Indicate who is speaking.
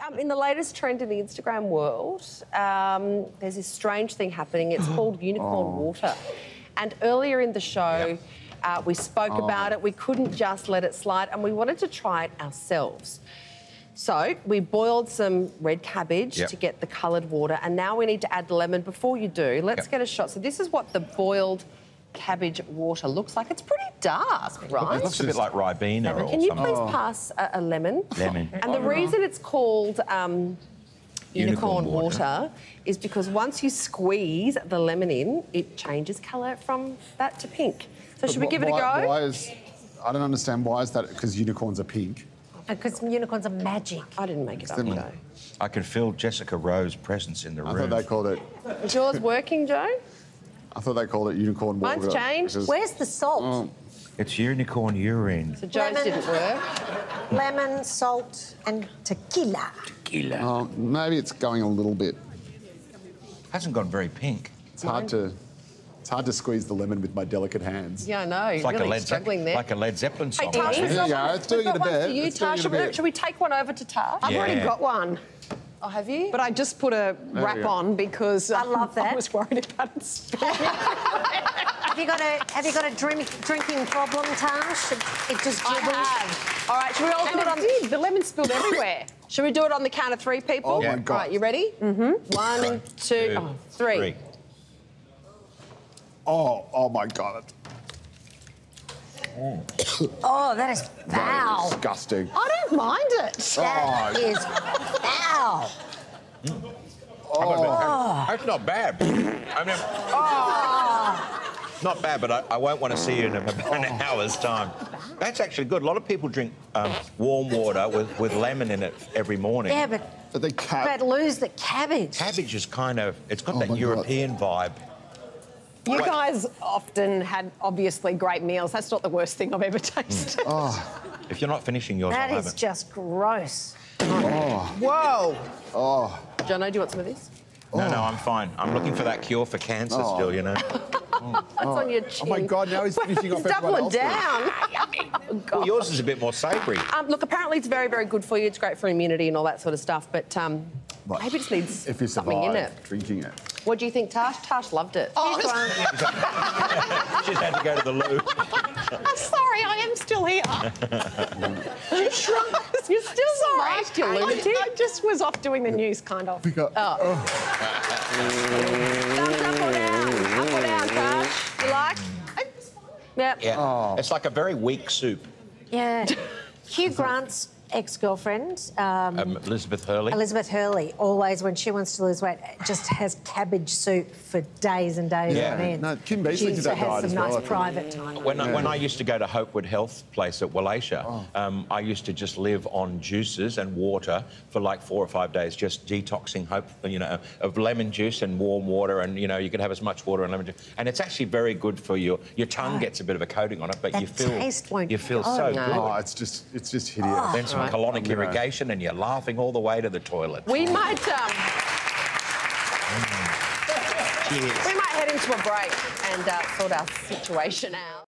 Speaker 1: In the latest trend in the Instagram world, there's this strange thing happening. It's called unicorn water. And earlier in the show, we spoke about it. We couldn't just let it slide, and we wanted to try it ourselves. So we boiled some red cabbage to get the coloured water, and now we need to add lemon. Before you do, let's get a shot. So this is what the boiled cabbage water looks like. It's pretty dark, right?
Speaker 2: It looks a bit like Ribena or something.
Speaker 1: Can you please pass a lemon?
Speaker 2: Lemon.
Speaker 1: And the reason it's called unicorn water is because once you squeeze the lemon in, it changes colour from that to pink. So should we give it a go?
Speaker 3: I don't understand. Why is that? Because unicorns are pink.
Speaker 4: Because unicorns are magic.
Speaker 1: I didn't make it up, Joe.
Speaker 2: I can feel Jessica Rowe's presence in the room.
Speaker 3: I thought they called it...
Speaker 1: Is yours working, Joe?
Speaker 3: I thought they called it unicorn water.
Speaker 1: Mine's changed.
Speaker 4: Where's the salt?
Speaker 2: It's unicorn urine.
Speaker 1: So Joe's didn't work.
Speaker 4: Lemon, salt and tequila.
Speaker 2: Tequila.
Speaker 3: Maybe it's going a little bit.
Speaker 2: Hasn't gone very pink.
Speaker 3: It's hard to squeeze the lemon with my delicate hands.
Speaker 1: Yeah, I know.
Speaker 2: It's like,
Speaker 1: really struggling
Speaker 2: like a Led Zeppelin song.
Speaker 1: Hey, Tash,
Speaker 3: There you go. It's doing it a bit.
Speaker 1: Should we take one over to Tash?
Speaker 5: I've already got one.
Speaker 1: Oh, have you?
Speaker 5: But I just put a wrap on because
Speaker 4: I love that.
Speaker 5: I was worried about it spilling.
Speaker 4: Have you got a drinking problem, Tash? It just dribbles.
Speaker 1: All right, should we all do it on...
Speaker 5: The lemon spilled everywhere.
Speaker 1: Should we do it on the count of three, people?
Speaker 3: Oh, my God.
Speaker 1: All right, you ready? Mm-hmm. 1, 2, 3.
Speaker 3: Oh, my God.
Speaker 4: Oh, that is foul.
Speaker 3: Disgusting.
Speaker 5: I don't mind it.
Speaker 4: That is foul.
Speaker 2: That's not bad. I mean, not bad, but I won't want to see you in about an hour's time. That's actually good. A lot of people drink warm water with lemon in it every morning.
Speaker 4: Yeah, but lose the cabbage.
Speaker 2: Cabbage is kind of... It's got that European vibe.
Speaker 5: You guys often had, obviously, great meals. That's not the worst thing I've ever tasted.
Speaker 2: If you're not finishing yours,
Speaker 4: That
Speaker 2: I'll have
Speaker 4: is
Speaker 2: it.
Speaker 4: just gross.
Speaker 1: Whoa! Jono, do you want some of this?
Speaker 2: No, I'm fine. I'm looking for that cure for cancer still, you know.
Speaker 1: That's on your chin.
Speaker 3: Oh, my God, now he's finishing off everyone
Speaker 1: doubling
Speaker 3: else's.
Speaker 1: down.
Speaker 2: Well, yours is a bit more savoury.
Speaker 1: Look, apparently it's very, very good for you. It's great for immunity and all that sort of stuff, but maybe it just needs
Speaker 3: if you
Speaker 1: something in it.
Speaker 3: drinking it.
Speaker 1: What do you think, Tash? Tash loved it.
Speaker 2: She's had to go to the loo.
Speaker 5: I'm sorry, I am still here.
Speaker 1: You shrunk. You're still smart, you lunatic.
Speaker 5: I just was off doing the news, kind of.
Speaker 1: Thumbs up or down? Up or down, Tash? You like? Yep.
Speaker 2: Yeah. It's like a very weak soup.
Speaker 4: Yeah. Hugh Grant's ex-girlfriend,
Speaker 2: Elizabeth Hurley.
Speaker 4: Elizabeth Hurley, always, when she wants to lose weight, just has cabbage soup for days and days on end.
Speaker 3: No, Kim Beazley did that diet
Speaker 4: has
Speaker 3: as
Speaker 4: some
Speaker 3: well,
Speaker 4: nice
Speaker 3: I think.
Speaker 4: private time.
Speaker 2: When I used to go to Hopewood Health Place at Wallacia, I used to just live on juices and water for like 4 or 5 days, just detoxing of lemon juice and warm water, and you could have as much water and lemon juice, and it's actually very good for your tongue gets a bit of a coating on it, but you feel so good.
Speaker 3: Oh, it's just hideous.
Speaker 2: Then some colonic irrigation, and you're laughing all the way to the toilet.
Speaker 1: We might head into a break and sort our situation out.